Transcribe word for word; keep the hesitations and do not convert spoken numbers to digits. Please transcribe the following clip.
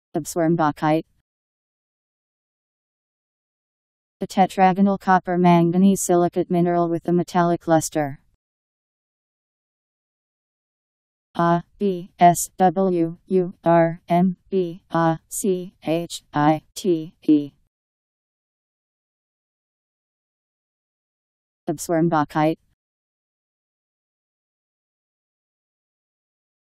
Abswurmbachite. A tetragonal copper manganese silicate mineral with a metallic luster. A B S W U R M B A C H I T E. Abswurmbachite.